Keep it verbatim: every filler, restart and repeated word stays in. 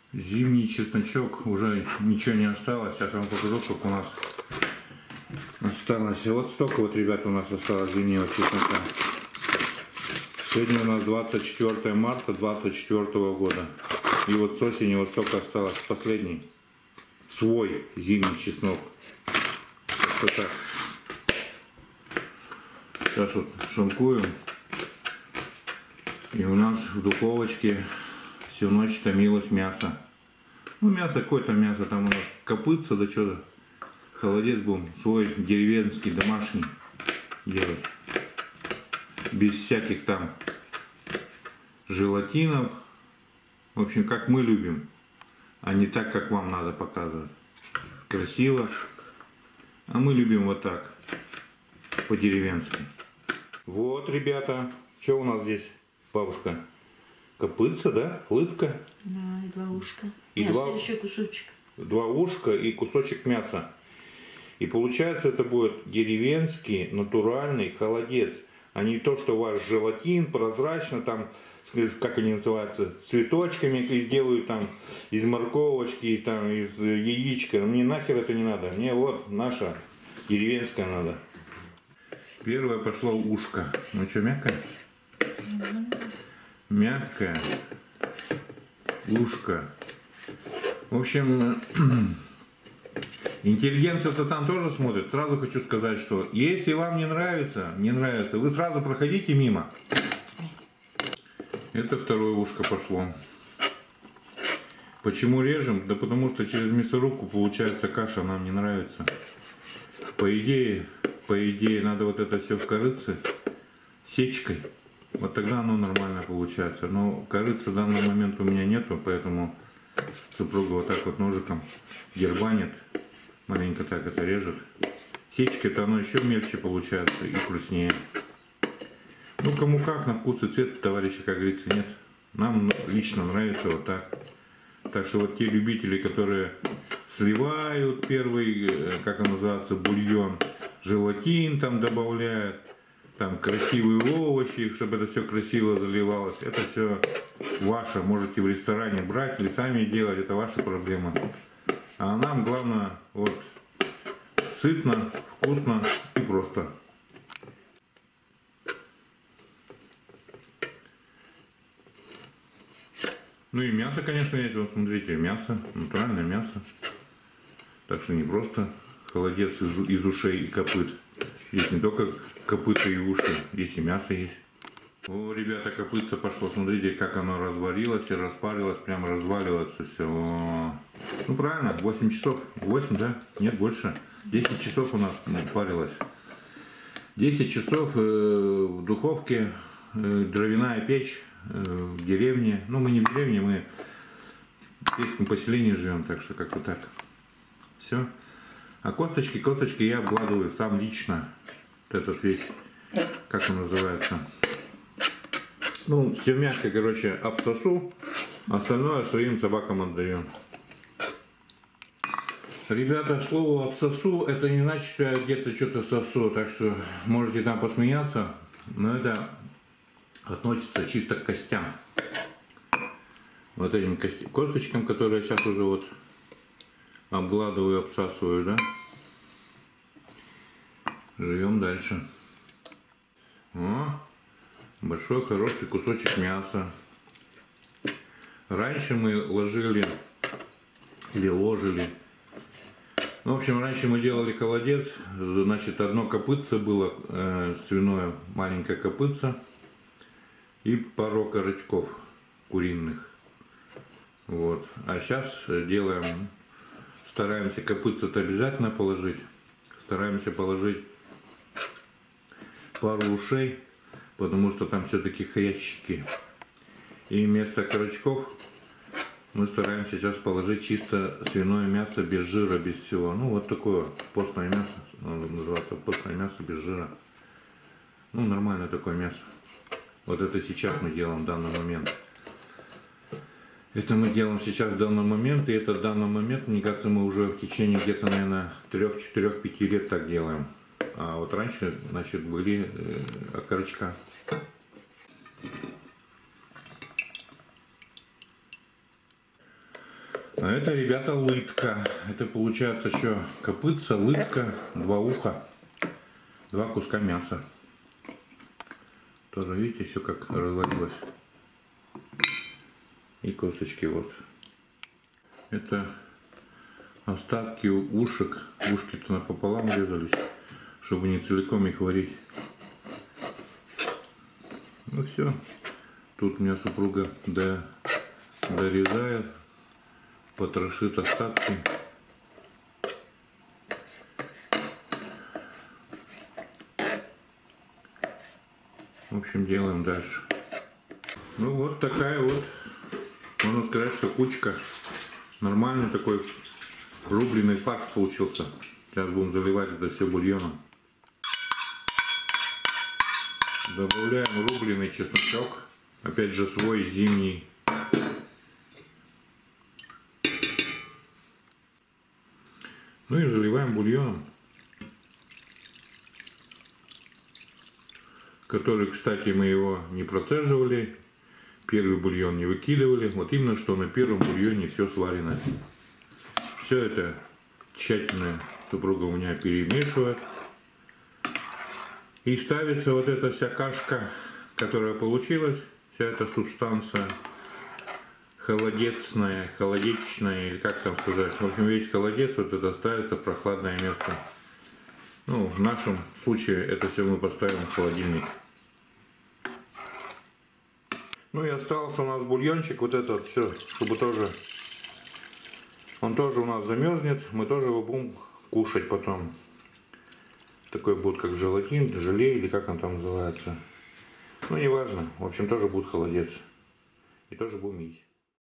Зимний чесночок, уже ничего не осталось. Сейчас я вам покажу, сколько у нас осталось. Вот столько вот, ребята, у нас осталось зимнего чеснока. Сегодня у нас двадцать четвёртое марта двадцать четвёртого года. И вот с осени вот столько осталось. Последний свой зимний чеснок. Вот так. Сейчас вот шинкуем. И у нас в духовочке всю ночь томилось мясо. Ну, мясо, какое-то мясо, там у нас копытца, да что-то. Холодец будем свой деревенский, домашний делать. Без всяких там желатинов. В общем, как мы любим. А не так, как вам надо показывать. Красиво. А мы любим вот так. По-деревенски. Вот, ребята. Что у нас здесь, бабушка? Копытца, да? Лытка? Да, и два ушка. И мясо, два, еще кусочек. Два ушка и кусочек мяса. И получается, это будет деревенский натуральный холодец. А не то, что у вас желатин, прозрачно, там, как они называются, цветочками делают там из морковочки, из, там, из яичка. Мне нахер это не надо. Мне вот наша деревенская надо. Первое пошло ушко. Ну что, мягкое? Мягкое. Ушко. В общем, интеллигенция-то там тоже смотрит. Сразу хочу сказать, что если вам не нравится, не нравится, вы сразу проходите мимо. Это второе ушко пошло. Почему режем? Да потому что через мясорубку получается каша, нам не нравится. По идее, по идее, надо вот это все в корыце сечкой. Вот тогда оно нормально получается. Но корыца в данный момент у меня нету, поэтому супруга вот так вот ножиком дербанит. Маленько так это режет. Сечкой-то оно еще мельче получается и вкуснее. Ну, кому как, на вкус и цвет, товарищи, как говорится, нет. Нам лично нравится вот так. Так что вот те любители, которые сливают первый, как он называется, бульон, желатин там добавляют, там красивые овощи, чтобы это все красиво заливалось, это все ваше. Можете в ресторане брать или сами делать, это ваша проблема. А нам главное вот сытно, вкусно и просто. Ну и мясо, конечно, есть. Вот смотрите, мясо, натуральное мясо. Так что не просто холодец из, из ушей и копыт. Здесь не только копыта и уши, здесь и мясо есть. О, ребята, копытца пошло. Смотрите, как оно разварилось и распарилось, прямо разваливается все. Ну правильно, восемь часов. восемь, да? Нет, больше. десять часов у нас парилось. десять часов э, в духовке, э, дровяная печь э, в деревне. Ну, мы не в деревне, мы в сельском поселении живем, так что как-то так. Все. А косточки, косточки я обгладываю сам лично. Вот этот весь, как он называется. Ну, все мягко, короче, обсосу. Остальное своим собакам отдаю. Ребята, слово обсосу, это не значит, что я где-то что-то сосу. Так что можете там посмеяться. Но это относится чисто к костям. Вот этим косточкам, которые я сейчас уже вот обгладываю, обсасываю, да. Живем дальше. О, большой хороший кусочек мяса. Раньше мы ложили или ложили. Ну, в общем, раньше мы делали холодец. Значит, одно копытце было э, свиное, маленькое копытце и пару окорочков куриных. Вот. А сейчас делаем, стараемся копытце-то обязательно положить. Стараемся положить пару ушей, потому что там все-таки хрящики. И вместо окорочков мы стараемся сейчас положить чисто свиное мясо без жира, без всего. Ну вот такое постное мясо, оно называется постное мясо без жира. Ну нормальное такое мясо. Вот это сейчас мы делаем в данный момент. Это мы делаем сейчас в данный момент, и это в данный момент, мне кажется, мы уже в течение где-то, наверное, трёх-четырёх-пяти лет так делаем. А вот раньше, значит, были э, окорочка. А это, ребята, лытка. Это получается что? Копытца, лытка, два уха, два куска мяса. Тоже видите, все как развалилось. И косточки вот. Это остатки ушек. Ушки-то напополам резались, чтобы не целиком их варить. Ну все. Тут у меня супруга до, дорезает, потрошит остатки. В общем, делаем дальше. Ну вот такая вот, можно сказать, что кучка. Нормальный такой рубленый фарш получился. Сейчас будем заливать это все бульоном. Добавляем рубленый чесночок. Опять же свой зимний. Ну и заливаем бульоном. Который, кстати, мы его не процеживали. Первый бульон не выкидывали. Вот именно что на первом бульоне все сварено. Все это тщательно супруга у меня перемешивает. И ставится вот эта вся кашка, которая получилась. Вся эта субстанция холодецная, холодечная, или как там сказать. В общем, весь холодец вот это ставится в прохладное место. Ну, в нашем случае это все мы поставим в холодильник. Ну и остался у нас бульончик, вот это вот все, чтобы тоже, он тоже у нас замерзнет, мы тоже его будем кушать потом. Такой будет как желатин, желе или как он там называется. Ну, неважно, в общем, тоже будет холодец. И тоже будем есть.